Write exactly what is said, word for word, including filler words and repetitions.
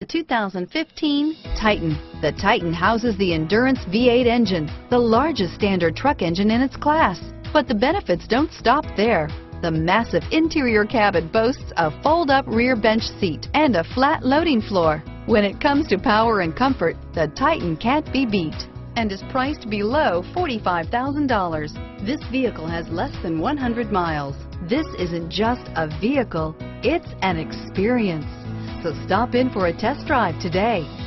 The two thousand fifteen Titan. The Titan houses the Endurance V eight engine, the largest standard truck engine in its class. But the benefits don't stop there. The massive interior cabin boasts a fold-up rear bench seat and a flat loading floor. When it comes to power and comfort, the Titan can't be beat and is priced below forty-five thousand dollars. This vehicle has less than one hundred miles. This isn't just a vehicle, it's an experience. So stop in for a test drive today.